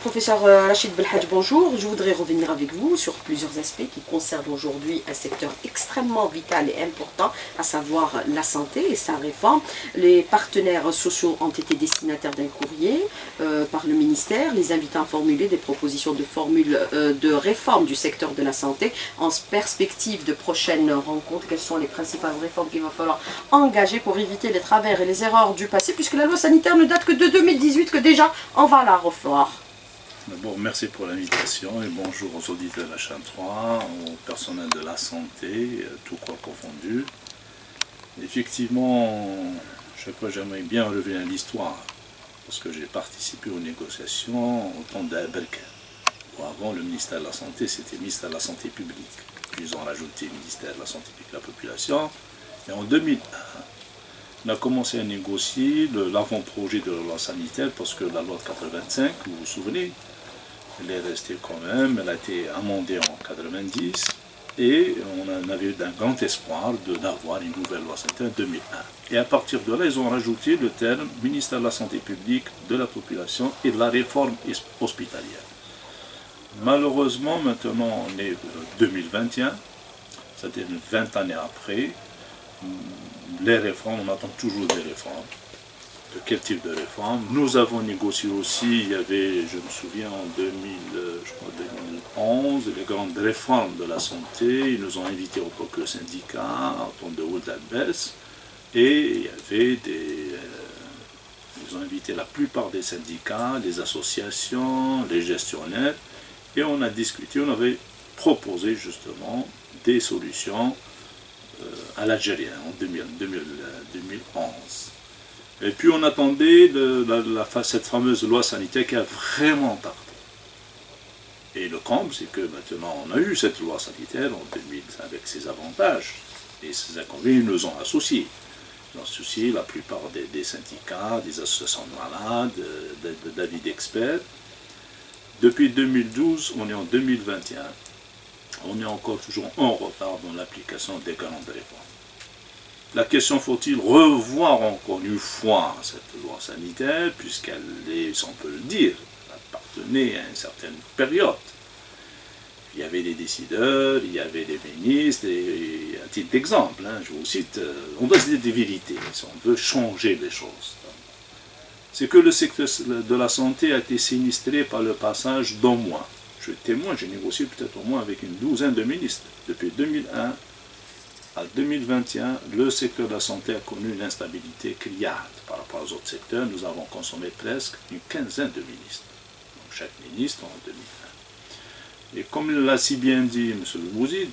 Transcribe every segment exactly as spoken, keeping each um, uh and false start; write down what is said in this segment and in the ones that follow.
Professeur Rachid Belhadj, bonjour. Je voudrais revenir avec vous sur plusieurs aspects qui concernent aujourd'hui un secteur extrêmement vital et important, à savoir la santé et sa réforme. Les partenaires sociaux ont été destinataires d'un courrier euh, par le ministère, les invitant à formuler des propositions de formules euh, de réforme du secteur de la santé en perspective de prochaines rencontres. Quelles sont les principales réformes qu'il va falloir engager pour éviter les travers et les erreurs du passé, puisque la loi sanitaire ne date que de deux mille dix-huit, que déjà on va la revoir. D'abord, merci pour l'invitation et bonjour aux auditeurs de la chaîne trois, au personnel de la santé, tout corps confondu. Effectivement, chaque fois j'aimerais bien revenir à l'histoire, parce que j'ai participé aux négociations au temps d'Aberka. Avant, le ministère de la Santé, c'était le ministère de la Santé publique. Puis ils ont rajouté le ministère de la Santé publique et de la Population. Et en deux mille un, on a commencé à négocier l'avant-projet de la loi sanitaire, parce que la loi de quatre-vingt-cinq, vous vous souvenez, elle est restée quand même, elle a été amendée en quatre-vingt-dix, et on en avait eu d'un grand espoir d'avoir une nouvelle loi sanitaire en deux mille un. Et à partir de là, ils ont rajouté le terme ministère de la Santé publique, de la Population et de la réforme hospitalière. Malheureusement, maintenant on est en deux mille vingt et un, c'est-à-dire vingt années après, les réformes, on attend toujours des réformes. De quel type de réforme? Nous avons négocié aussi, il y avait, je me souviens, en deux mille, je crois deux mille onze, les grandes réformes de la santé. Ils nous ont invités au quelques syndicats, en temps de Ould Albès, et il y avait des... Euh, ils ont invité la plupart des syndicats, les associations, les gestionnaires, et on a discuté, on avait proposé justement des solutions euh, à l'Algérien en deux mille, deux mille, deux mille onze. Et puis on attendait de, de, de, de, cette fameuse loi sanitaire qui a vraiment tardé. Et le comble, c'est que maintenant on a eu cette loi sanitaire en deux mille avec ses avantages. Et ces inconvénients nous ont associés. Ils ont associé la plupart des, des syndicats, des associations de malades, d'avis d'experts. Depuis deux mille douze, on est en deux mille vingt et un. On est encore toujours en retard dans l'application des grandes réformes. La question, faut-il revoir encore une fois cette loi sanitaire, puisqu'elle est, si on peut le dire, appartenait à une certaine période. Il y avait des décideurs, il y avait des ministres, et à titre d'exemple, hein, je vous cite, on doit se dire des vérités, si on veut changer les choses. C'est que le secteur de la santé a été sinistré par le passage d'au moins. Je témoin, j'ai négocié peut-être au moins avec une douzaine de ministres. Depuis deux mille un à deux mille vingt et un, le secteur de la santé a connu une instabilité criarde. Par rapport aux autres secteurs, nous avons consommé presque une quinzaine de ministres. Donc chaque ministre en deux mille un. Et comme l'a si bien dit M. le Bouzid,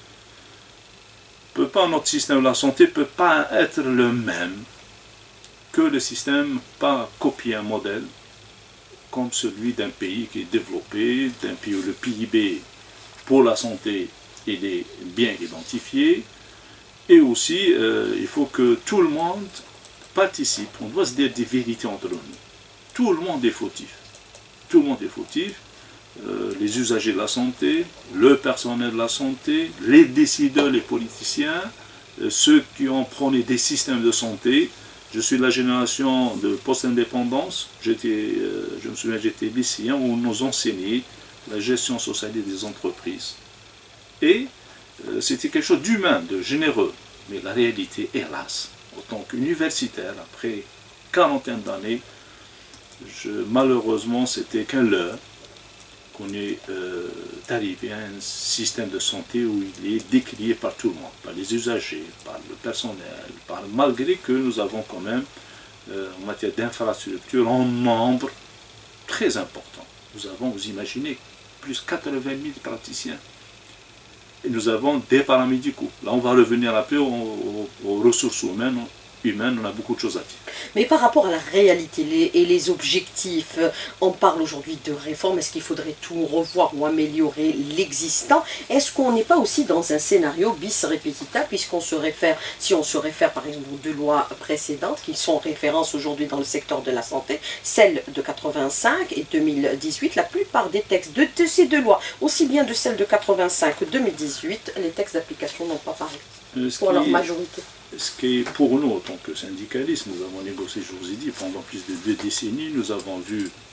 peut pas, notre système de la santé ne peut pas être le même que le système, pas copier un modèle comme celui d'un pays qui est développé, d'un pays où le P I B pour la santé il est bien identifié, et aussi euh, il faut que tout le monde participe, on doit se dire des vérités entre nous. Tout le monde est fautif, tout le monde est fautif, euh, les usagers de la santé, le personnel de la santé, les décideurs, les politiciens, euh, ceux qui ont prôné des systèmes de santé. Je suis de la génération de post-indépendance, euh, je me souviens, j'étais lycéen où on nous enseignait la gestion sociale des entreprises. Et euh, c'était quelque chose d'humain, de généreux. Mais la réalité, hélas, en tant qu'universitaire, après quarantaine d'années, malheureusement, c'était qu'un leurre qu'on est euh, arrivé à un système de santé où il est décrié par tout le monde, par les usagers, par le personnel, par, malgré que nous avons quand même, euh, en matière d'infrastructure, un nombre très important. Nous avons, vous imaginez, plus de quatre-vingt mille praticiens. Et nous avons des paramédicaux. Là, on va revenir après aux, aux, aux ressources humaines. humaine, on a beaucoup de choses à dire. Mais par rapport à la réalité les, et les objectifs, on parle aujourd'hui de réforme, est-ce qu'il faudrait tout revoir ou améliorer l'existant? Est-ce qu'on n'est pas aussi dans un scénario bis repetita, puisqu'on se réfère, si on se réfère par exemple aux deux lois précédentes, qui sont références aujourd'hui dans le secteur de la santé, celle de quatre-vingt-cinq et deux mille dix-huit, la plupart des textes de, de ces deux lois, aussi bien de celle de quatre-vingt-cinq que deux mille dix-huit, les textes d'application n'ont pas paru, euh, pour leur est... majorité. Ce qui est pour nous, en tant que syndicalistes, nous avons négocié, je vous ai dit, pendant plus de deux décennies, nous avons vu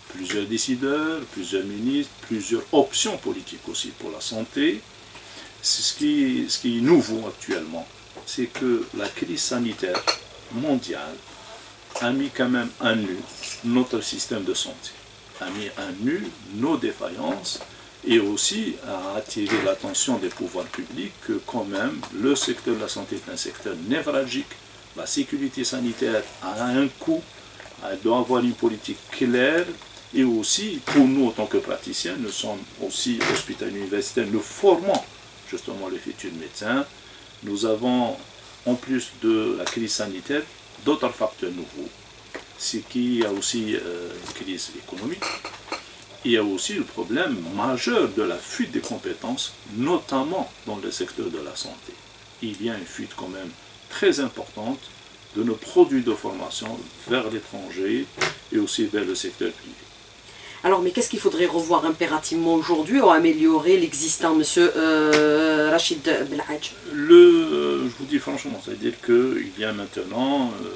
plusieurs décideurs, plusieurs ministres, plusieurs options politiques aussi pour la santé. Ce qui, ce qui est nouveau actuellement, c'est que la crise sanitaire mondiale a mis quand même à nu notre système de santé, a mis à nu nos défaillances et aussi a attiré l'attention des pouvoirs publics que quand même le secteur de la santé est un secteur névralgique. La sécurité sanitaire a un coût, elle doit avoir une politique claire et aussi pour nous en tant que praticiens, nous sommes aussi hospitaliers universitaires, nous formons justement les futurs médecins. Nous avons en plus de la crise sanitaire d'autres facteurs nouveaux. C'est qu'il y a aussi euh, une crise économique. Il y a aussi le problème majeur de la fuite des compétences, notamment dans le secteur de la santé. Il y a une fuite quand même très importante de nos produits de formation vers l'étranger et aussi vers le secteur privé. Alors, mais qu'est-ce qu'il faudrait revoir impérativement aujourd'hui ou améliorer l'existant, monsieur euh, Rachid Belhadj? Le, euh, je vous dis franchement, c'est-à-dire qu'il y a maintenant, euh,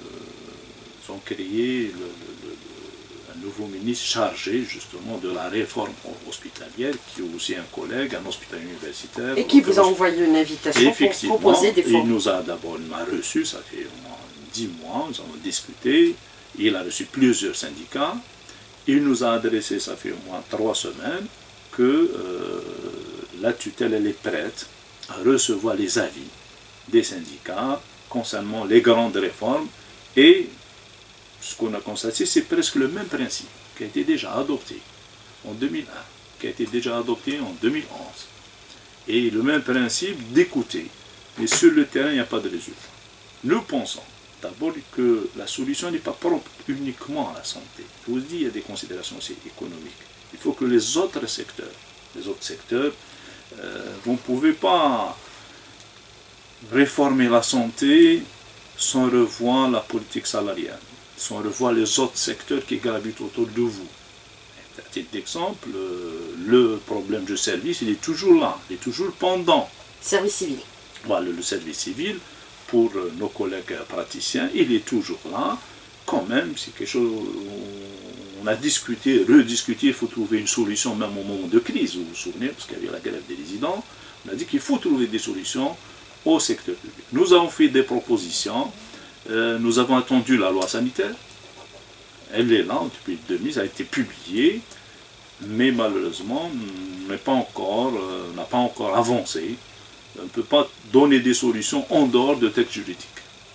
ils ont créé le, le, le, un nouveau ministre chargé justement de la réforme hospitalière, qui est aussi un collègue, un hospitalier universitaire. Et qui vous a envoyé une invitation pour proposer des formes. Il nous a d'abord reçu, ça fait au moins dix mois, nous avons discuté, il a reçu plusieurs syndicats. Il nous a adressé, ça fait au moins trois semaines, que euh, la tutelle elle est prête à recevoir les avis des syndicats concernant les grandes réformes. Et ce qu'on a constaté, c'est presque le même principe qui a été déjà adopté en deux mille un, qui a été déjà adopté en deux mille onze. Et le même principe d'écouter. Mais sur le terrain, il n'y a pas de résultat. Nous pensons d'abord que la solution n'est pas propre uniquement à la santé. Je vous dis, il y a des considérations aussi économiques. Il faut que les autres secteurs, les autres secteurs, euh, vous ne pouvez pas réformer la santé sans revoir la politique salariale, sans revoir les autres secteurs qui gravitent autour de vous. À titre d'exemple, le problème du service, il est toujours là, il est toujours pendant. Service civil. Voilà, le service civil. Pour nos collègues praticiens, il est toujours là. Quand même, c'est quelque chose, on a discuté, rediscuté, il faut trouver une solution même au moment de crise, vous vous souvenez, parce qu'il y avait la grève des résidents, on a dit qu'il faut trouver des solutions au secteur public. Nous avons fait des propositions, euh, nous avons attendu la loi sanitaire, elle est là depuis deux mille, ça a été publié, mais malheureusement, n'a pas encore, euh, n'a pas encore avancé. On ne peut pas donner des solutions en dehors de textes juridiques.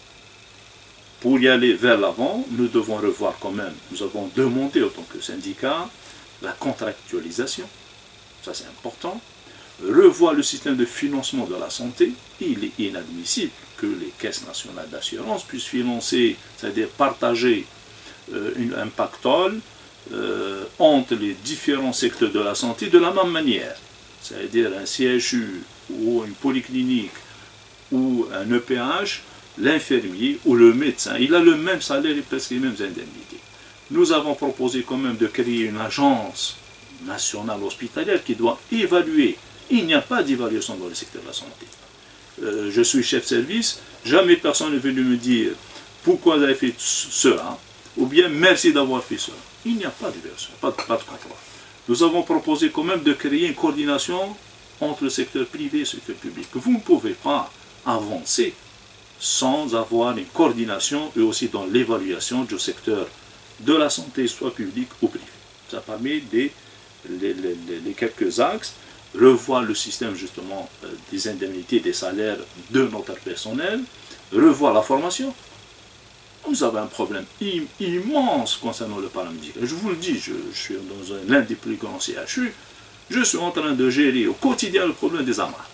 Pour y aller vers l'avant, nous devons revoir quand même, nous avons demandé en tant que syndicat la contractualisation, ça c'est important, revoir le système de financement de la santé. Il est inadmissible que les caisses nationales d'assurance puissent financer, c'est-à-dire partager euh, une, un pactole euh, entre les différents secteurs de la santé de la même manière, c'est-à-dire un C H U ou une polyclinique ou un E P H, l'infirmier ou le médecin, il a le même salaire et presque les mêmes indemnités. Nous avons proposé quand même de créer une agence nationale hospitalière qui doit évaluer. Il n'y a pas d'évaluation dans le secteur de la santé. Euh, je suis chef de service, jamais personne n'est venu me dire pourquoi vous avez fait cela, ou bien merci d'avoir fait cela. Il n'y a pas d'évaluation, pas, pas de contrôle. Nous avons proposé quand même de créer une coordination entre le secteur privé et le secteur public. Vous ne pouvez pas avancer sans avoir une coordination et aussi dans l'évaluation du secteur de la santé, soit public ou privé. Ça permet des les, les, les quelques axes, revoir le système justement euh, des indemnités, des salaires de notre personnel, revoir la formation. Nous avons un problème im immense concernant le paramédical. Je vous le dis, je, je suis dans l'un des plus grands C H U, je suis en train de gérer au quotidien le problème des amarres.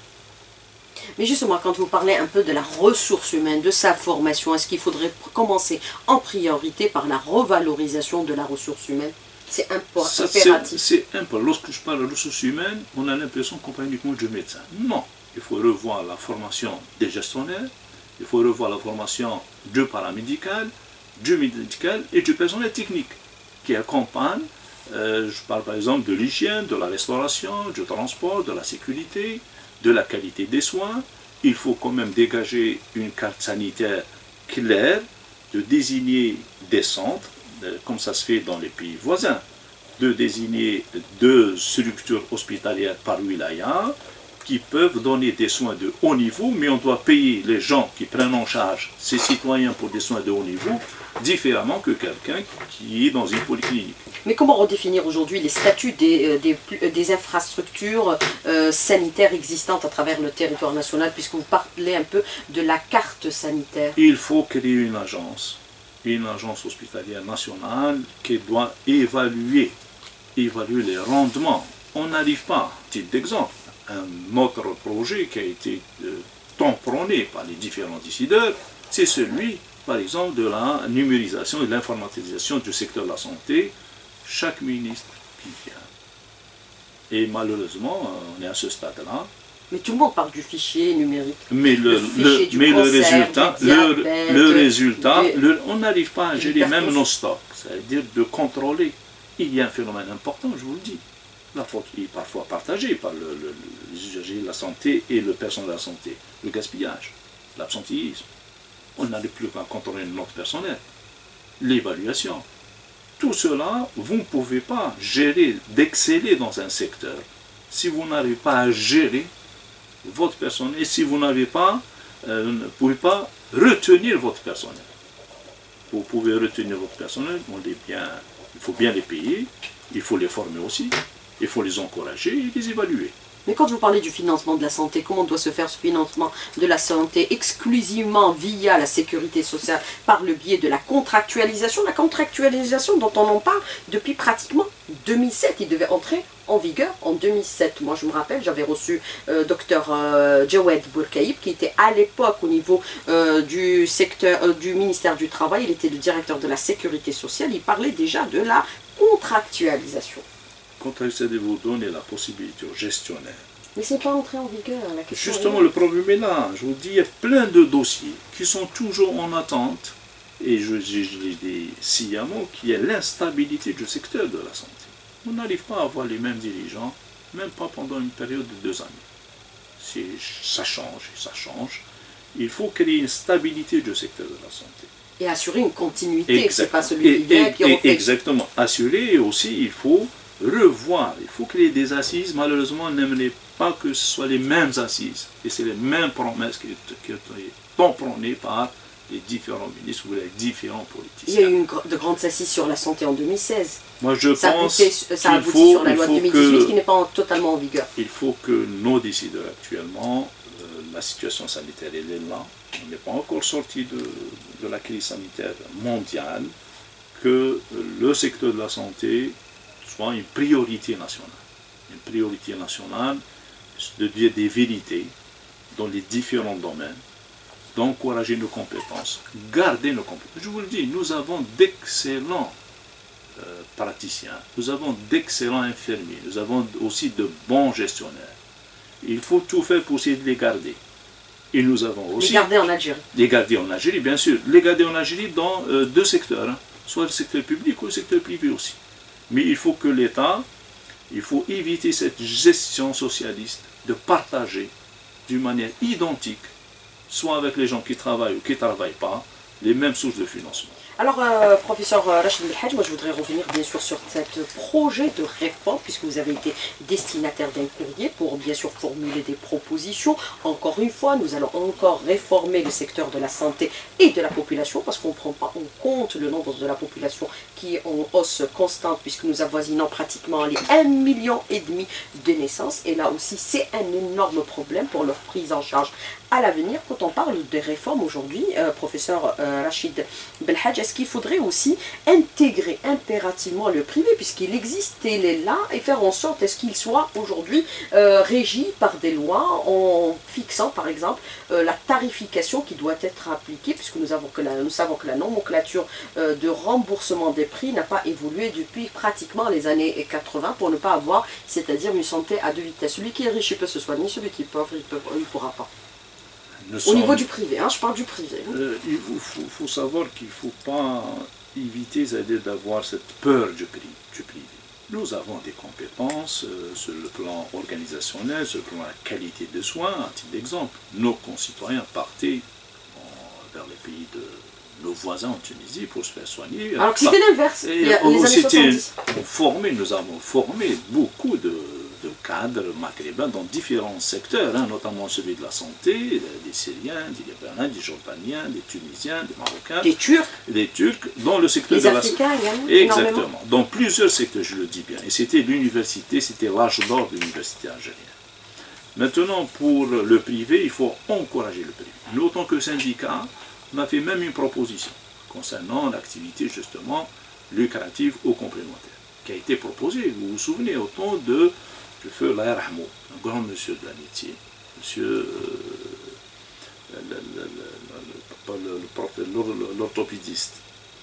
Mais justement, quand vous parlez un peu de la ressource humaine, de sa formation, est-ce qu'il faudrait commencer en priorité par la revalorisation de la ressource humaine? C'est impératif. C'est important. Lorsque je parle de ressources humaines, on a l'impression qu'on parle uniquement du médecin. Non, il faut revoir la formation des gestionnaires, il faut revoir la formation du paramédical, du médical et du personnel technique qui accompagne. Euh, je parle par exemple de l'hygiène, de la restauration, du transport, de la sécurité, de la qualité des soins. Il faut quand même dégager une carte sanitaire claire, de désigner des centres, comme ça se fait dans les pays voisins. de désigner deux structures hospitalières par wilaya qui peuvent donner des soins de haut niveau, mais on doit payer les gens qui prennent en charge ces citoyens pour des soins de haut niveau différemment que quelqu'un qui est dans une polyclinique. Mais comment redéfinir aujourd'hui les statuts des, des, des infrastructures euh, sanitaires existantes à travers le territoire national, puisque vous parlez un peu de la carte sanitaire? Il faut créer une agence, une agence hospitalière nationale qui doit évaluer, évaluer les rendements. On n'arrive pas, titre d'exemple, un autre projet qui a été euh, tant prôné par les différents décideurs, c'est celui, par exemple, de la numérisation et de l'informatisation du secteur de la santé. Chaque ministre qui vient. Et malheureusement, on est à ce stade-là. Mais tout le monde parle du fichier numérique. Mais le, le, le, mais cancer, le résultat, diabète, le, le résultat des, le, on n'arrive pas à gérer même nos stocks, c'est-à-dire de contrôler. Il y a un phénomène important, je vous le dis. La faute est parfois partagée par le, le, les usagers de la santé et le personnel de la santé. Le gaspillage, l'absentéisme. On n'arrive plus qu'à contrôler notre personnel. L'évaluation. Tout cela, vous ne pouvez pas gérer, d'exceller dans un secteur si vous n'arrivez pas à gérer votre personnel et si vous n'avez pas, euh, ne pouvez pas retenir votre personnel. Vous pouvez retenir votre personnel, on les bien, il faut bien les payer, il faut les former aussi, il faut les encourager et les évaluer. Mais quand vous parlez du financement de la santé, comment doit se faire ce financement de la santé exclusivement via la sécurité sociale par le biais de la contractualisation? La contractualisation dont on en parle depuis pratiquement deux mille sept, il devait entrer en vigueur en deux mille sept. Moi je me rappelle, j'avais reçu euh, docteur euh, Jawed Bourkaïb qui était à l'époque au niveau euh, du secteur euh, du ministère du Travail, il était le directeur de la sécurité sociale, il parlait déjà de la contractualisation. Contractualisez-vous, donner la possibilité aux gestionnaires. Mais c'est pas entré en vigueur, la question. Justement, le problème est là. Je vous dis, il y a plein de dossiers qui sont toujours en attente. Et je, je, je l'ai dit sciemment qu'il y a l'instabilité du secteur de la santé. On n'arrive pas à avoir les mêmes dirigeants, même pas pendant une période de deux années. Ça change, ça change. Il faut créer une stabilité du secteur de la santé. Et assurer une continuité, c'est pas celui qui vient qui refait. Exactement. Assurer aussi, il faut revoir, il faut créer des assises. Malheureusement, on n'aimerait pas que ce soit les mêmes assises. Et c'est les mêmes promesses qui sont prônées par les différents ministres ou les différents politiciens. Il y a eu une, de grandes assises sur la santé en deux mille seize. Moi, je ça pense qu'il ça aboutit faut, sur la loi de deux mille dix-huit que, qui n'est pas en, totalement en vigueur. Il faut que nos décideurs actuellement, euh, la situation sanitaire elle est là, on n'est pas encore sorti de, de la crise sanitaire mondiale, que euh, le secteur de la santé soit une priorité nationale. Une priorité nationale de dire des vérités dans les différents domaines, d'encourager nos compétences, garder nos compétences. Je vous le dis, nous avons d'excellents euh, praticiens, nous avons d'excellents infirmiers, nous avons aussi de bons gestionnaires. Il faut tout faire pour essayer de les garder. Et nous avons aussi... Les garder en Algérie. Les garder en Algérie, bien sûr. Les garder en Algérie dans euh, deux secteurs, hein, soit le secteur public ou le secteur privé aussi. Mais il faut que l'État, il faut éviter cette gestion socialiste de partager d'une manière identique, soit avec les gens qui travaillent ou qui ne travaillent pas, les mêmes sources de financement. Alors, euh, professeur Rachid Belhadj, moi je voudrais revenir bien sûr sur ce projet de réforme, puisque vous avez été destinataire d'un courrier pour bien sûr formuler des propositions. Encore une fois, nous allons encore réformer le secteur de la santé et de la population, parce qu'on ne prend pas en compte le nombre de la population qui est en hausse constante, puisque nous avoisinons pratiquement les un million et demi de naissances. Et là aussi, c'est un énorme problème pour leur prise en charge à l'avenir. Quand on parle des réformes aujourd'hui, euh, professeur euh, Rachid Belhadj, est-ce qu'il faudrait aussi intégrer impérativement le privé, puisqu'il existe, il est là, et faire en sorte est-ce qu'il soit aujourd'hui euh, régi par des lois en fixant par exemple euh, la tarification qui doit être appliquée, puisque nous, avons que la, nous savons que la nomenclature euh, de remboursement des prix n'a pas évolué depuis pratiquement les années quatre-vingt pour ne pas avoir, c'est-à-dire une santé à deux vitesses. Celui qui est riche il peut se soigner, celui qui est pauvre il ne pourra pas. Nous Au sommes, niveau du privé, hein, je parle du privé. Euh, il faut, faut savoir qu'il ne faut pas éviter d'avoir cette peur du, prix, du privé. Nous avons des compétences euh, sur le plan organisationnel, sur le plan de la qualité de soins. À titre d'exemple, nos concitoyens partaient en, vers les pays de, nos voisins en Tunisie pour se faire soigner. Alors que c'était l'inverse, il y a les années soixante-dix. Formé, nous avons formé beaucoup de, de cadres maghrébins dans différents secteurs, hein, notamment celui de la santé, des Syriens, des Libanais, des Jordaniens, des Tunisiens, des Marocains, des Turcs, des Turcs dans le secteur les de Africains la santé. Exactement, énormément. dans plusieurs secteurs, je le dis bien. Et c'était l'université, c'était l'âge d'or de l'université algérienne. Maintenant, pour le privé, il faut encourager le privé. Nous, en tant que syndicat, on a fait même une proposition concernant l'activité justement lucrative ou complémentaire, qui a été proposée, vous vous souvenez, au temps de le feu Laïr Ahmou, un grand monsieur de l'amitié, monsieur l'orthopédiste,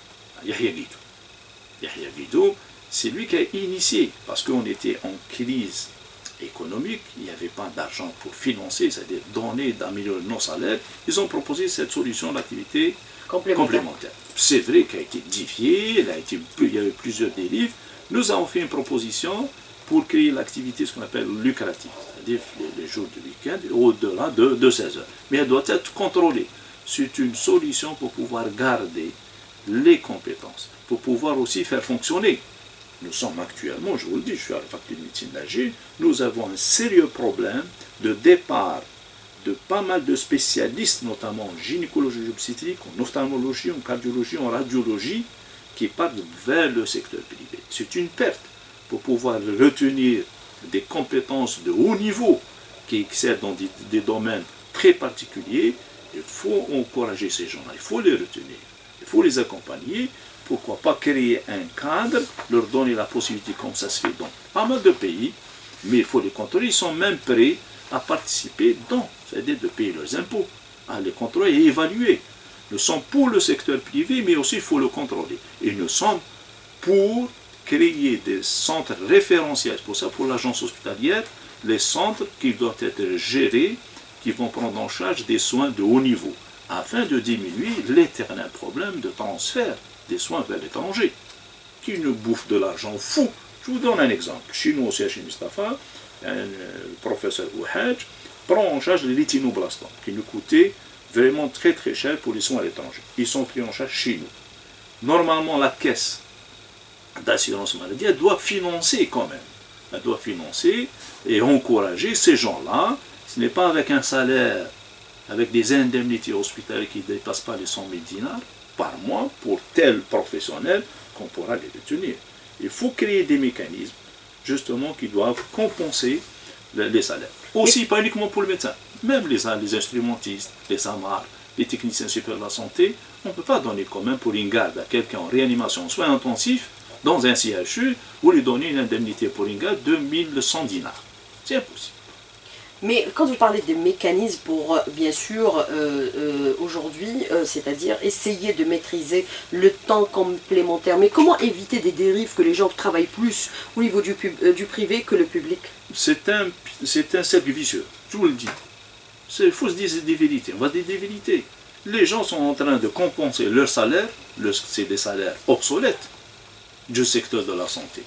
Yahya Guidou. Yahya Guidou, c'est lui qui a initié, parce qu'on était en crise économique, il n'y avait pas d'argent pour financer, c'est-à-dire donner, d'améliorer nos salaires, ils ont proposé cette solution d'activité complémentaire. complémentaire. C'est vrai qu'elle a été défiée, elle a été, il y a eu plusieurs dérives. Nous avons fait une proposition pour créer l'activité, ce qu'on appelle lucrative, c'est-à-dire les, les jours du week-end, au-delà de, de seize heures. Mais elle doit être contrôlée. C'est une solution pour pouvoir garder les compétences, pour pouvoir aussi faire fonctionner. Nous sommes actuellement, je vous le dis, je suis à la faculté de médecine d'Alger, nous avons un sérieux problème de départ de pas mal de spécialistes, notamment en gynécologie obstétrique, en ophtalmologie, en cardiologie, en radiologie, qui partent vers le secteur privé. C'est une perte pour pouvoir retenir des compétences de haut niveau qui excellent dans des, des domaines très particuliers. Il faut encourager ces gens-là, il faut les retenir, il faut les accompagner. Pourquoi pas créer un cadre, leur donner la possibilité, comme ça se fait dans pas mal de pays, mais il faut les contrôler, ils sont même prêts à participer dans, c'est-à-dire de payer leurs impôts, à les contrôler et évaluer. Nous sommes pour le secteur privé, mais aussi il faut le contrôler. Et nous sommes pour créer des centres référentiels, pour ça, pour l'agence hospitalière, les centres qui doivent être gérés, qui vont prendre en charge des soins de haut niveau, afin de diminuer l'éternel problème de transfert des soins vers l'étranger, qui nous bouffe de l'argent fou. Je vous donne un exemple. Chez nous, au C H I Mustapha, un professeur Ouhadj prend en charge les rétinoblastomes, qui nous coûtaient vraiment très très cher pour les soins à l'étranger. Ils sont pris en charge chez nous. Normalement, la caisse d'assurance maladie, elle doit financer quand même. Elle doit financer et encourager ces gens-là. Ce n'est pas avec un salaire, avec des indemnités hospitalières qui ne dépassent pas les cent mille dinars par mois pour tel professionnel qu'on pourra les retenir. Il faut créer des mécanismes justement qui doivent compenser les salaires. Aussi, pas uniquement pour le médecin, même les, les instrumentistes, les SAMAR, les techniciens supérieurs de la santé, on ne peut pas donner quand même pour une garde à quelqu'un en réanimation, soins intensifs, dans un C H U, vous lui donnez une indemnité pour une garde de mille cent dinars. C'est impossible. Mais quand vous parlez des mécanismes pour, bien sûr, euh, euh, aujourd'hui, euh, c'est-à-dire essayer de maîtriser le temps complémentaire, mais comment éviter des dérives que les gens travaillent plus au niveau du, pub, euh, du privé que le public? C'est un, c'est un cercle vicieux, je vous le dis. Il faut se dire des vérités, on va dire des vérités. Les gens sont en train de compenser leur salaire, le, c'est des salaires obsolètes du secteur de la santé.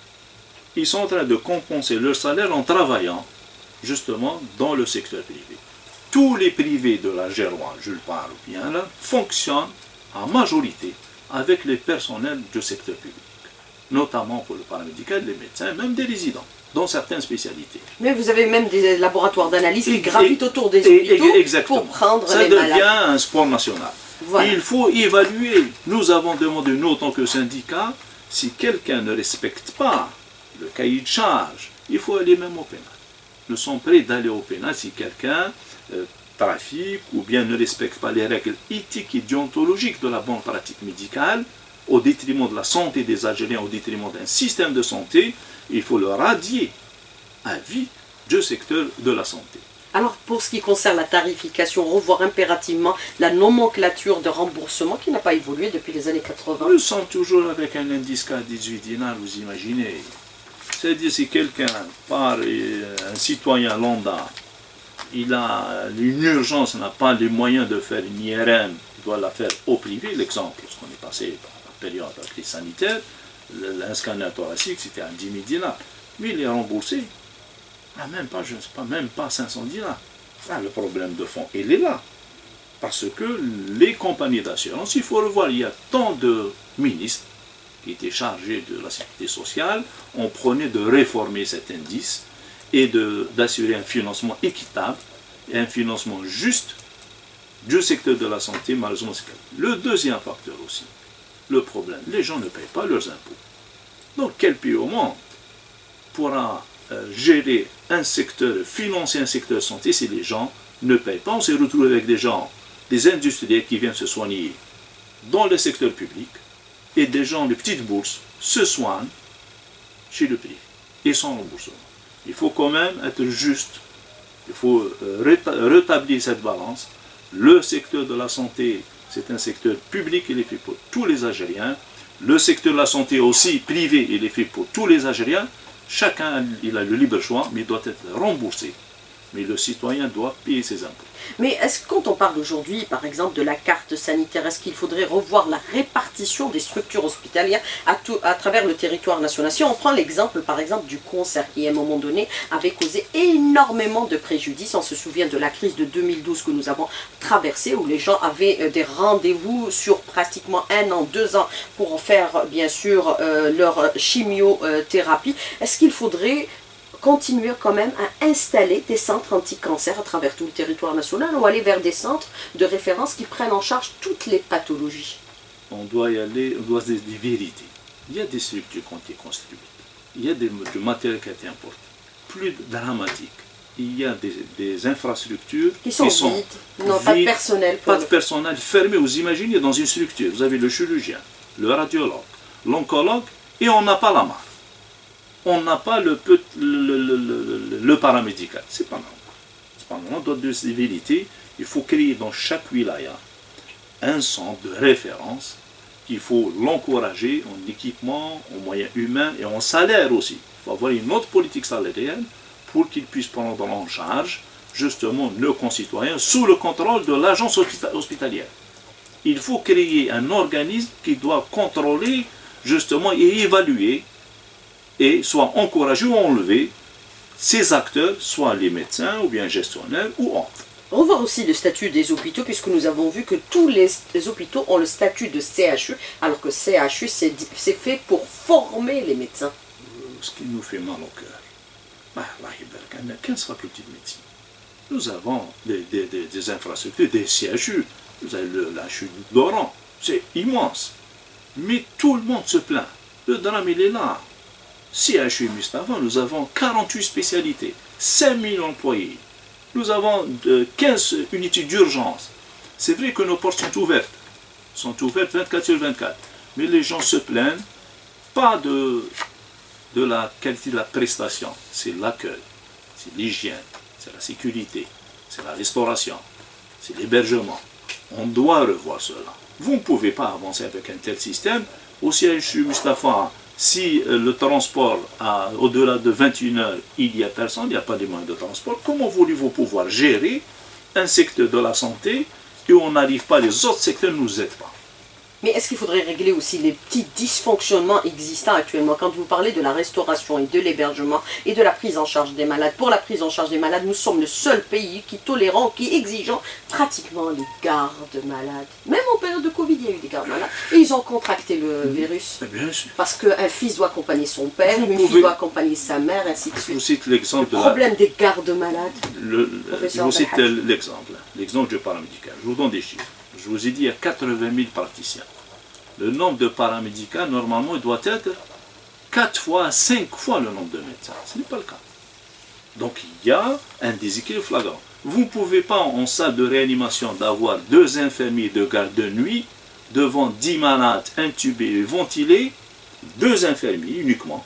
Ils sont en train de compenser leur salaire en travaillant justement dans le secteur privé. Tous les privés de la Gérois, je le parle bien là, fonctionnent en majorité avec les personnels du secteur public, notamment pour le paramédical, les médecins, même des résidents, dans certaines spécialités. Mais vous avez même des laboratoires d'analyse qui gravitent autour des hôpitaux exactement. Pour prendre Ça les malades. Ça devient un sport national. Voilà. Il faut évaluer. Nous avons demandé, nous, en tant que syndicat, si quelqu'un ne respecte pas le cahier de charge, il faut aller même au pénal. Nous sommes prêts d'aller au pénal si quelqu'un euh, trafique ou bien ne respecte pas les règles éthiques et déontologiques de la bonne pratique médicale au détriment de la santé des Algériens, au détriment d'un système de santé. Il faut le radier à vie du secteur de la santé. Alors, pour ce qui concerne la tarification, revoir impérativement la nomenclature de remboursement qui n'a pas évolué depuis les années quatre-vingt. Nous sommes toujours avec un indice à dix-huit dinars, vous imaginez. C'est-à-dire si quelqu'un, par un citoyen lambda, il a une urgence, n'a pas les moyens de faire une I R M, il doit la faire au privé, l'exemple, parce qu'on est passé par la période de la crise sanitaire, un scanner thoracique, c'était à dix mille dinars. Lui, il est remboursé. Ah, même pas, je ne sais pas, même pas cinq cents dinars. Ah, le problème de fond, il est là. Parce que les compagnies d'assurance, il faut revoir, il y a tant de ministres qui étaient chargés de la sécurité sociale, on prenait de réformer cet indice et d'assurer un financement équitable et un financement juste du secteur de la santé, malheureusement. Le deuxième facteur aussi, le problème, les gens ne payent pas leurs impôts. Donc quel pays au monde pourra euh, gérer un secteur, financer un secteur santé si les gens ne payent pas? On s'est retrouvé avec des gens, des industriels qui viennent se soigner dans le secteur public et des gens de petites bourses se soignent chez le privé et sans remboursement. Il faut quand même être juste, il faut euh, rétablir cette balance. Le secteur de la santé, c'est un secteur public, il est fait pour tous les Algériens. Le secteur de la santé aussi privé, il est fait pour tous les Algériens. Chacun il a le libre choix, mais il doit être remboursé. Mais le citoyen doit payer ses impôts. Mais est-ce que quand on parle aujourd'hui, par exemple, de la carte sanitaire, est-ce qu'il faudrait revoir la répartition des structures hospitalières à, tout, à travers le territoire national? Si on prend l'exemple, par exemple, du concert qui, à un moment donné, avait causé énormément de préjudice. On se souvient de la crise de deux mille douze que nous avons traversée, où les gens avaient des rendez-vous sur pratiquement un an, deux ans, pour faire, bien sûr, euh, leur chimiothérapie. Est-ce qu'il faudrait continuer quand même à installer des centres anti-cancer à travers tout le territoire national ou aller vers des centres de référence qui prennent en charge toutes les pathologies? On doit y aller, on doit dire des vérités. Il y a des structures qui ont été construites, il y a des, du matériel qui a été importé, plus dramatique. Il y a des, des infrastructures qui sont, qui sont vides, non, vides, pas de personnel. Pas de personnel fermé. Vous imaginez dans une structure, vous avez le chirurgien, le radiologue, l'oncologue et on n'a pas la main. On n'a pas le, le, le, le, le paramédical. C'est pas normal. C'est pas normal. On doit dire des vérités. Il faut créer dans chaque wilaya un centre de référence. Il faut l'encourager en équipement, en moyens humains et en salaire aussi. Il faut avoir une autre politique salariale pour qu'ils puissent prendre en charge justement nos concitoyens sous le contrôle de l'agence hospitalière. Il faut créer un organisme qui doit contrôler justement et évaluer et soit encourager ou enlever ces acteurs, soit les médecins ou bien gestionnaires ou autres. Revoir aussi le statut des hôpitaux, puisque nous avons vu que tous les, les hôpitaux ont le statut de C H U, alors que C H U, c'est fait pour former les médecins. Ce qui nous fait mal au cœur, bah, il y a quinze facultés de médecine. Nous avons des, des, des, des infrastructures, des C H U. Vous avez la chute d'Oran, c'est immense. Mais tout le monde se plaint. Le drame, il est là. C H U Mustapha, nous avons quarante-huit spécialités, cinq mille employés. Nous avons quinze unités d'urgence. C'est vrai que nos portes sont ouvertes. Sont ouvertes vingt-quatre sur vingt-quatre. Mais les gens se plaignent pas de, de la qualité de la prestation. C'est l'accueil, c'est l'hygiène, c'est la sécurité, c'est la restauration, c'est l'hébergement. On doit revoir cela. Vous ne pouvez pas avancer avec un tel système. Au C H U Mustapha, si le transport au-delà de vingt et une heures, il n'y a personne, il n'y a pas de moyens de transport, comment voulez-vous pouvoir gérer un secteur de la santé et on n'arrive pas, les autres secteurs ne nous aident pas? Mais est-ce qu'il faudrait régler aussi les petits dysfonctionnements existants actuellement? Quand vous parlez de la restauration et de l'hébergement et de la prise en charge des malades, pour la prise en charge des malades, nous sommes le seul pays qui tolérant, qui exigeant pratiquement les gardes malades. Même en période de Covid, il y a eu des gardes malades et ils ont contracté le virus. Bien sûr. Parce qu'un fils doit accompagner son père, vous une pouvez... fille doit accompagner sa mère, ainsi de suite. Je vous cite l'exemple le de problème la... des gardes malades. Le, je vous cite l'exemple, l'exemple du paramédical. Je vous donne des chiffres. Je vous ai dit, il y a quatre-vingt mille praticiens. Le nombre de paramédicaux, normalement, il doit être quatre fois à cinq fois le nombre de médecins. Ce n'est pas le cas. Donc, il y a un déséquilibre flagrant. Vous ne pouvez pas, en salle de réanimation, d'avoir deux infirmiers de garde de nuit devant dix malades intubés et ventilés, deux infirmiers uniquement,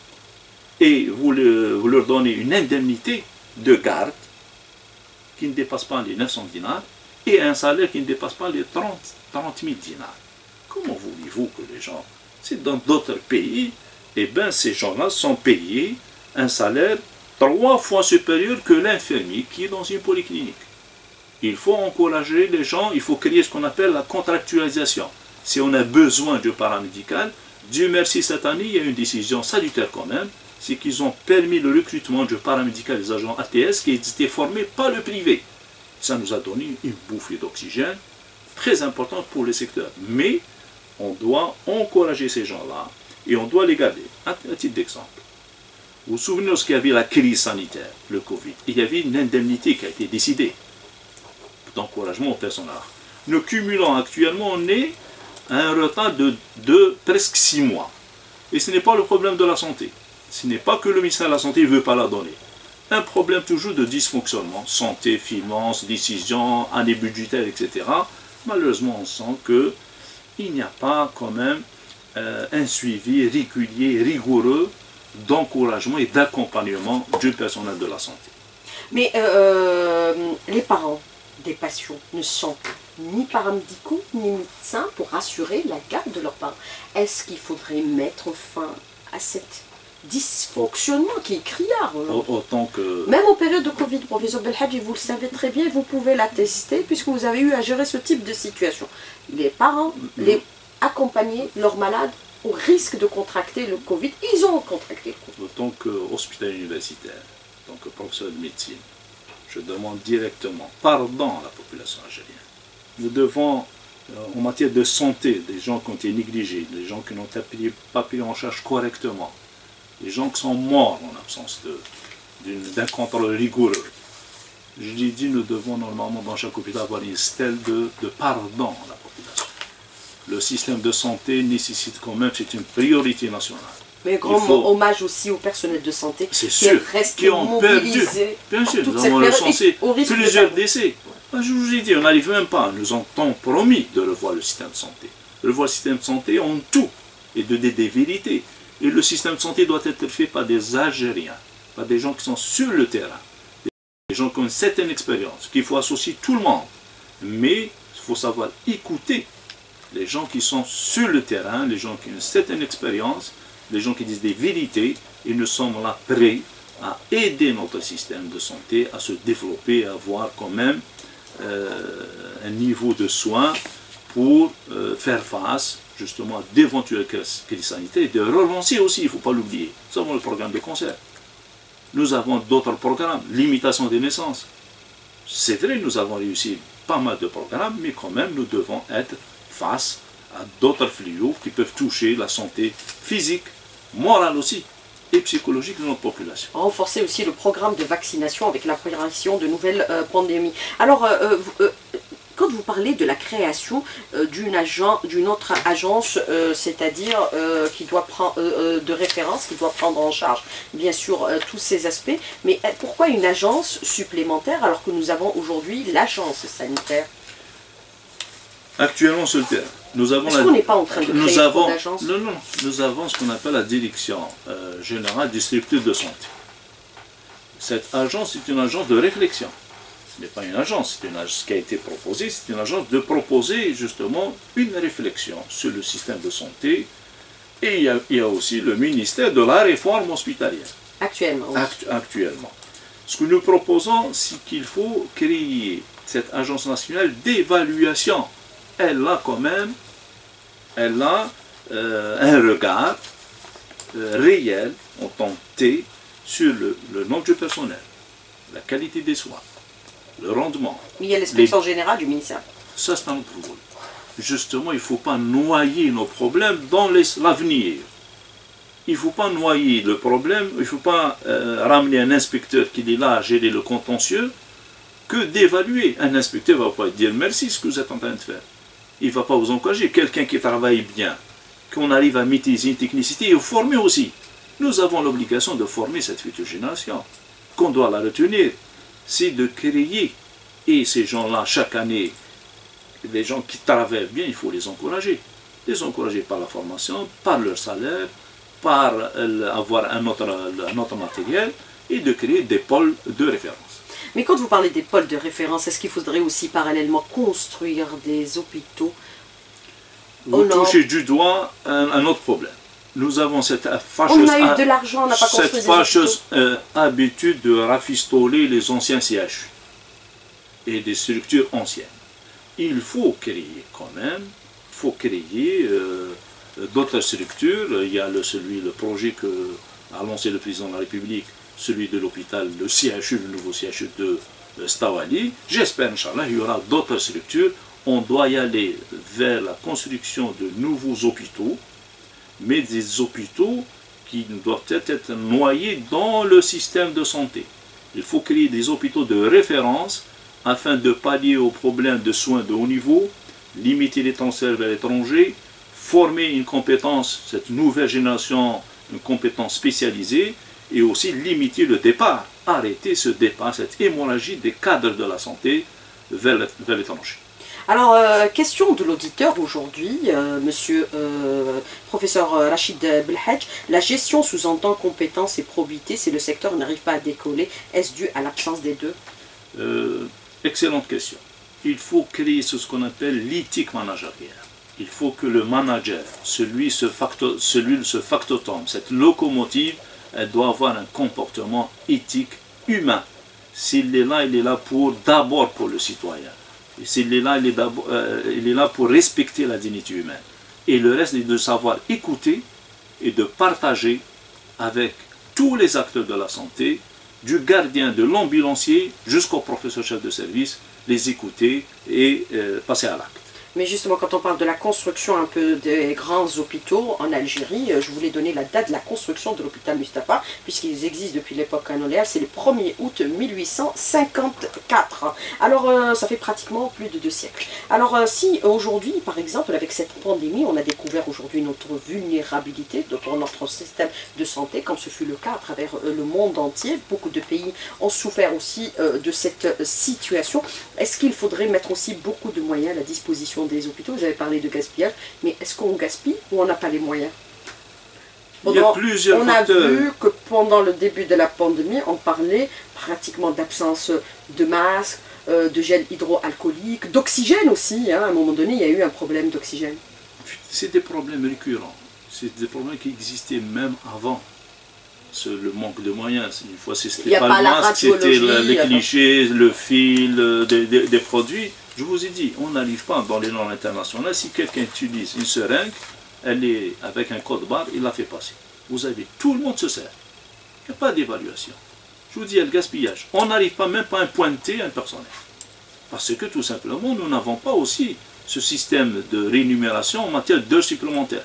et vous, le, vous leur donnez une indemnité de garde qui ne dépasse pas les neuf cents dinars et un salaire qui ne dépasse pas les trente mille dinars. Comment voulez-vous que les gens, c'est dans d'autres pays, et bien ces gens-là sont payés un salaire trois fois supérieur que l'infirmier qui est dans une polyclinique. Il faut encourager les gens, il faut créer ce qu'on appelle la contractualisation. Si on a besoin du paramédical, Dieu merci cette année, il y a une décision salutaire quand même, c'est qu'ils ont permis le recrutement du paramédical des agents A T S qui étaient formés par le privé. Ça nous a donné une bouffée d'oxygène. très importante pour le secteur. Mais on doit encourager ces gens-là et on doit les garder. Un, un titre d'exemple. Vous vous souvenez lorsqu'il y avait la crise sanitaire, le Covid, il y avait une indemnité qui a été décidée d'encouragement au personnel. Nous cumulons actuellement, on est à un retard de, de presque six mois. Et ce n'est pas le problème de la santé. Ce n'est pas que le ministère de la Santé ne veut pas la donner. Un problème toujours de dysfonctionnement, santé, finances, décisions, année budgétaire, et cetera. Malheureusement, on sent qu'il n'y a pas quand même euh, un suivi régulier, rigoureux d'encouragement et d'accompagnement du personnel de la santé. Mais euh, les parents des patients ne sont ni paramédicaux ni médecins pour assurer la garde de leurs parents. Est-ce qu'il faudrait mettre fin à cet dysfonctionnement qui est criard? Autant que... Même en période de Covid, professeur Belhadji, vous le savez très bien, vous pouvez l'attester puisque vous avez eu à gérer ce type de situation. Les parents, mmh. les accompagner leurs malades au risque de contracter le Covid, ils ont contracté le Covid. Autant qu'hospitalier universitaire, en tant que professeur de médecine, je demande directement pardon à la population algérienne. Nous devons, euh, en matière de santé, des gens qui ont été négligés, des gens qui n'ont pas pris en charge correctement, des gens qui sont morts en absence d'un contrôle rigoureux. Je l'ai dit, nous devons normalement dans chaque hôpital avoir une stèle de, de pardon à la population. Le système de santé nécessite quand même, c'est une priorité nationale. Mais grand faut... hommage aussi au personnel de santé qui sûr, reste qui ont perdu. Bien sûr, nous avons recensé plusieurs décès. Je vous ai dit, on n'arrive même pas. Nous avons promis de revoir le système de santé. Revoir le système de santé en tout et de donner des vérités. Et le système de santé doit être fait par des Algériens, par des gens qui sont sur le terrain, des gens qui ont une certaine expérience, qu'il faut associer tout le monde. Mais il faut savoir écouter les gens qui sont sur le terrain, les gens qui ont une certaine expérience, les gens qui disent des vérités, et nous sommes là prêts à aider notre système de santé à se développer, à avoir quand même euh, un niveau de soins pour euh, faire face justement à d'éventuelles crises sanitaires et de relancer aussi, il ne faut pas l'oublier. Nous avons le programme de cancer. Nous avons d'autres programmes, limitation des naissances. C'est vrai, nous avons réussi pas mal de programmes, mais quand même nous devons être face à d'autres fléaux qui peuvent toucher la santé physique, morale aussi, et psychologique de notre population. Renforcer aussi le programme de vaccination avec l'apparition de nouvelles euh, pandémies. Alors, euh, euh, quand vous parlez de la création euh, d'une agent, d'une autre agence, euh, c'est-à-dire euh, qui doit prendre euh, de référence, qui doit prendre en charge bien sûr euh, tous ces aspects, mais euh, pourquoi une agence supplémentaire alors que nous avons aujourd'hui l'agence sanitaire? Actuellement sur le terrain, nous avons Est-ce qu'on n'est pas en train de créer nous avons, une agence? Non, non, nous avons ce qu'on appelle la direction euh, générale des structures de santé. Cette agence est une agence de réflexion. Ce n'est pas une agence, c'est une agence qui a été proposée, c'est une agence de proposer justement une réflexion sur le système de santé. Et il y a, il y a aussi le ministère de la réforme hospitalière. Actuellement. Oui. Actu actuellement. Ce que nous proposons, c'est qu'il faut créer cette agence nationale d'évaluation. Elle a quand même, elle a euh, un regard euh, réel en tant que T sur le, le nombre de personnel, la qualité des soins, le rendement. Mais il y a l'inspection générale du ministère. Ça, c'est un autre rôle. Justement, il ne faut pas noyer nos problèmes dans l'avenir. Il ne faut pas noyer le problème, il ne faut pas euh, ramener un inspecteur qui est là à gérer le contentieux, que d'évaluer. Un inspecteur ne va pas dire merci ce que vous êtes en train de faire. Il ne va pas vous encourager. Quelqu'un qui travaille bien, qu'on arrive à maîtriser une technicité et vous former aussi. Nous avons l'obligation de former cette future génération. Qu'on doit la retenir, c'est de créer. Et ces gens-là, chaque année, les gens qui travaillent bien, il faut les encourager. Les encourager par la formation, par leur salaire, par euh, avoir un autre, un autre matériel et de créer des pôles de référence. Mais quand vous parlez des pôles de référence, est-ce qu'il faudrait aussi parallèlement construire des hôpitaux? Vous touchez du doigt un, un autre problème. Nous avons cette fâcheuse, on a eu de l'argent, on n'a pas construit cette fâcheuse euh, habitude de rafistoler les anciens C H U et des structures anciennes. Il faut créer quand même, il faut créer euh, d'autres structures. Il y a le, celui, le projet que a lancé le président de la République, celui de l'hôpital, le C H U, le nouveau C H U de Stawali. J'espère, Inch'Allah, il y aura d'autres structures on doit y aller vers la construction de nouveaux hôpitaux, mais des hôpitaux qui doivent être noyés dans le système de santé. Il faut créer des hôpitaux de référence afin de pallier aux problèmes de soins de haut niveau, limiter les transferts vers l'étranger, former une compétence, cette nouvelle génération, une compétence spécialisée, et aussi limiter le départ, arrêter ce départ, cette hémorragie des cadres de la santé vers l'étranger. Alors, euh, question de l'auditeur aujourd'hui, euh, monsieur euh, professeur Rachid Belhadj, la gestion sous-entend compétence et probité, si le secteur n'arrive pas à décoller, est-ce dû à l'absence des deux? euh, Excellente question. Il faut créer ce qu'on appelle l'éthique managériale. Il faut que le manager, celui, ce, facto, celui ce factotum, cette locomotive, elle doit avoir un comportement éthique humain. S'il est là, il est là pour d'abord pour le citoyen. Et s'il est là, il est, euh, il est là pour respecter la dignité humaine. Et le reste est de savoir écouter et de partager avec tous les acteurs de la santé, du gardien, de l'ambulancier jusqu'au professeur chef de service, les écouter et euh, passer à l'acte. Mais justement, quand on parle de la construction un peu des grands hôpitaux en Algérie, je voulais donner la date de la construction de l'hôpital Mustapha, puisqu'ils existent depuis l'époque coloniale, c'est le premier août mille huit cent cinquante-quatre. Alors, euh, ça fait pratiquement plus de deux siècles. Alors, euh, si aujourd'hui, par exemple, avec cette pandémie, on a découvert aujourd'hui notre vulnérabilité pour notre système de santé, comme ce fut le cas à travers euh, le monde entier, beaucoup de pays ont souffert aussi euh, de cette situation. Est-ce qu'il faudrait mettre aussi beaucoup de moyens à la disposition des hôpitaux? Vous avez parlé de gaspillage, mais est-ce qu'on gaspille ou on n'a pas les moyens? Il y a plusieurs On a facteurs. vu que pendant le début de la pandémie, on parlait pratiquement d'absence de masques, euh, de gel hydroalcoolique, d'oxygène aussi. Hein. À un moment donné, il y a eu un problème d'oxygène. C'est des problèmes récurrents. C'est des problèmes qui existaient même avant. Le manque de moyens. Une fois, c'était pas, pas le masque, c'était les clichés, le fil, des, des, des produits. Je vous ai dit, on n'arrive pas dans les normes internationales. Si quelqu'un utilise une seringue, elle est avec un code barre, il la fait passer. Vous avez, tout le monde se sert. Il n'y a pas d'évaluation. Je vous dis, il y a le gaspillage. On n'arrive pas même pas à pointer un personnel. Parce que tout simplement, nous n'avons pas aussi ce système de rémunération en matière d'heures supplémentaires.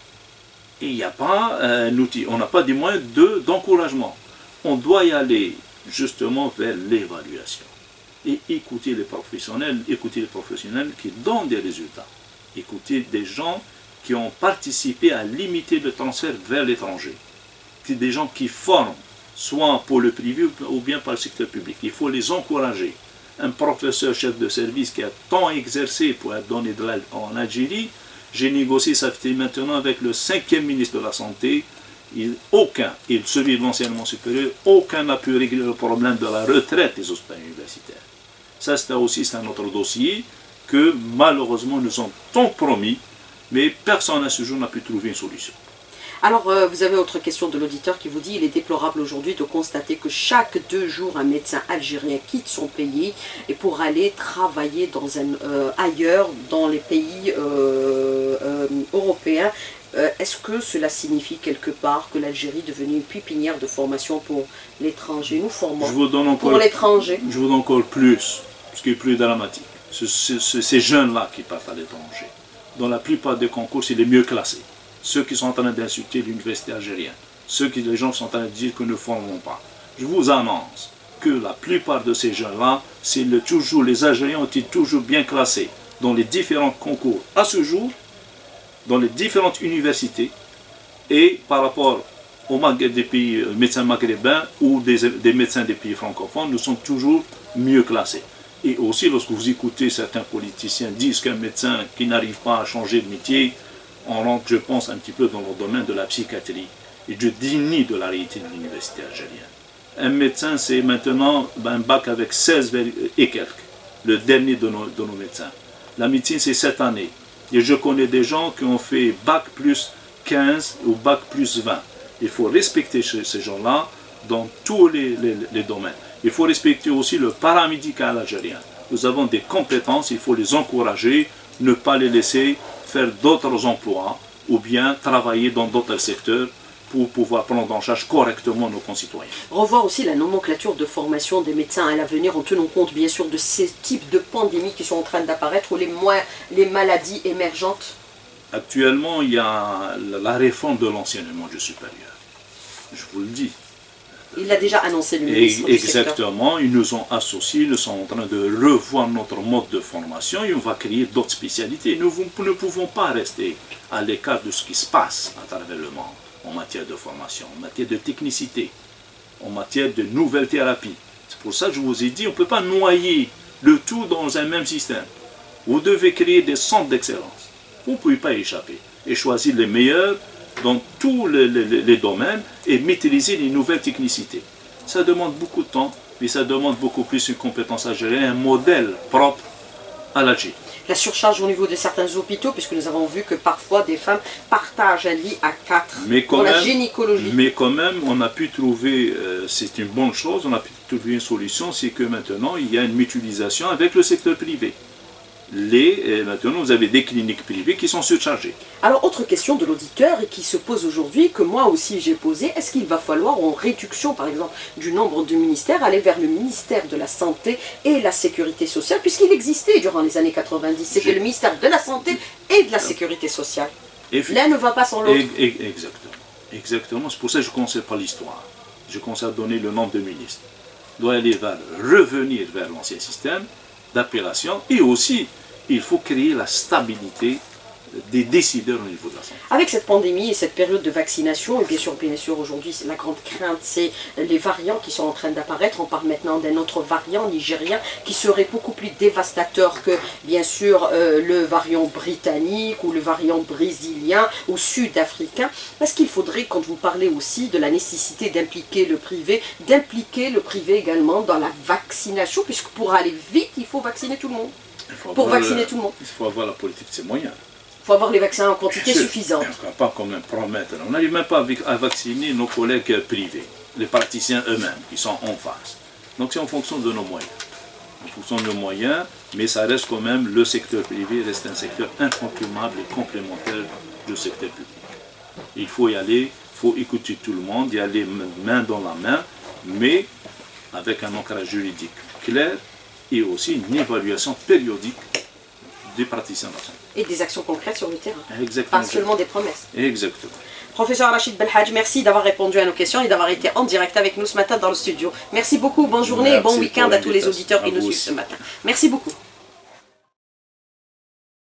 Et il n'y a pas un outil, on n'a pas des moyens d'encouragement. On doit y aller justement vers l'évaluation. Et écouter les professionnels, écouter les professionnels qui donnent des résultats. Écouter des gens qui ont participé à limiter le transfert vers l'étranger. Des gens qui forment, soit pour le privé ou bien par le secteur public. Il faut les encourager. Un professeur chef de service qui a tant exercé pour donner de l'aide en Algérie, j'ai négocié ça fait maintenant avec le cinquième ministre de la Santé. Il, aucun, et celui de l'enseignement supérieur, aucun n'a pu régler le problème de la retraite des hospitaux universitaires. Ça, c'est aussi un autre dossier que malheureusement nous ont tant promis, mais personne à ce jour n'a pu trouver une solution. Alors, euh, vous avez autre question de l'auditeur qui vous dit: il est déplorable aujourd'hui de constater que chaque deux jours, un médecin algérien quitte son pays et pour aller travailler dans un, euh, ailleurs, dans les pays euh, euh, européens. Euh, Est-ce que cela signifie quelque part que l'Algérie est devenue une pépinière de formation pour l'étranger? Nous formons je vous donne encore, pour l'étranger. Je vous donne encore plus, ce qui est plus dramatique. Ce, ce, ce, ces jeunes-là qui partent à l'étranger, dans la plupart des concours, c'est les mieux classés. Ceux qui sont en train d'insulter l'université algérienne, ceux qui les gens sont en train de dire que nous ne formons pas. Je vous annonce que la plupart de ces jeunes-là, c'est le, toujours les Algériens ont été toujours bien classés dans les différents concours à ce jour, dans les différentes universités, et par rapport aux des pays euh, médecins maghrébins ou des, des médecins des pays francophones, nous sommes toujours mieux classés. Et aussi, lorsque vous écoutez certains politiciens disent qu'un médecin qui n'arrive pas à changer de métier, on rentre, je pense, un petit peu dans le domaine de la psychiatrie. Et je dénie de la réalité de l'université algérienne. Un médecin, c'est maintenant un bac avec seize et quelques, le dernier de nos, de nos médecins. La médecine, c'est sept années. Et je connais des gens qui ont fait bac plus quinze ou bac plus vingt. Il faut respecter ces gens-là dans tous les, les, les domaines. Il faut respecter aussi le paramédical algérien. Nous avons des compétences, il faut les encourager, ne pas les laisser faire d'autres emplois ou bien travailler dans d'autres secteurs pour pouvoir prendre en charge correctement nos concitoyens. Revoir aussi la nomenclature de formation des médecins à l'avenir en tenant compte bien sûr de ces types de pandémies qui sont en train d'apparaître ou les, les maladies émergentes. Actuellement, il y a la réforme de l'enseignement du supérieur. Je vous le dis. Il l'a déjà annoncé, le ministre. Et exactement, ils nous ont associés, ils sont en train de revoir notre mode de formation et on va créer d'autres spécialités. Nous ne pouvons pas rester à l'écart de ce qui se passe à travers le monde en matière de formation, en matière de technicité, en matière de nouvelles thérapies. C'est pour ça que je vous ai dit, on ne peut pas noyer le tout dans un même système. Vous devez créer des centres d'excellence. Vous ne pouvez pas y échapper et choisir les meilleurs dans tous les, les, les domaines et maîtriser les nouvelles technicités. Ça demande beaucoup de temps, mais ça demande beaucoup plus une compétence à gérer, un modèle propre à l'Algérie. La surcharge au niveau de certains hôpitaux, puisque nous avons vu que parfois des femmes partagent un lit à quatre mais quand pour même, la gynécologie. Mais quand même, on a pu trouver, euh, c'est une bonne chose, on a pu trouver une solution, c'est que maintenant il y a une mutualisation avec le secteur privé. Les, et maintenant, vous avez des cliniques privées qui sont surchargées. Alors, autre question de l'auditeur et qui se pose aujourd'hui, que moi aussi j'ai posé, est-ce qu'il va falloir, en réduction par exemple du nombre de ministères, aller vers le ministère de la Santé et la Sécurité sociale, puisqu'il existait durant les années quatre-vingt-dix, c'était le ministère de la Santé et de la Sécurité sociale. L'un ne va pas sans l'autre. Exactement. Exactement. C'est pour ça que je ne conseille pas l'histoire. Je conseille donner le nombre de ministres. Il doit aller vers, revenir vers l'ancien système d'appellation et aussi il faut créer la stabilité des décideurs au niveau de la santé. Avec cette pandémie et cette période de vaccination, et bien sûr, bien sûr aujourd'hui la grande crainte c'est les variants qui sont en train d'apparaître. On parle maintenant d'un autre variant nigérien qui serait beaucoup plus dévastateur que bien sûr euh, le variant britannique ou le variant brésilien ou sud-africain. Parce qu'il faudrait, quand vous parlez aussi de la nécessité d'impliquer le privé, d'impliquer le privé également dans la vaccination, puisque pour aller vite, il faut vacciner tout le monde. Pour vacciner le, tout le monde. Il faut avoir la politique de ses moyens. Il faut avoir les vaccins en quantité suffisante. On ne peut pas quand même promettre. On n'arrive même pas à vacciner nos collègues privés, les praticiens eux-mêmes, qui sont en face. Donc c'est en fonction de nos moyens. En fonction de nos moyens, mais ça reste quand même, le secteur privé reste un secteur incontournable et complémentaire du secteur public. Il faut y aller, il faut écouter tout le monde, y aller main dans la main, mais avec un ancrage juridique clair et aussi une évaluation périodique des praticiens de la santé. Et des actions concrètes sur le terrain. Exactement. Pas seulement des promesses. Exactement. Professeur Rachid Belhadj, merci d'avoir répondu à nos questions et d'avoir été en direct avec nous ce matin dans le studio. Merci beaucoup, bonne journée et bon week-end à tous les auditeurs qui nous suivent ce matin. Merci beaucoup.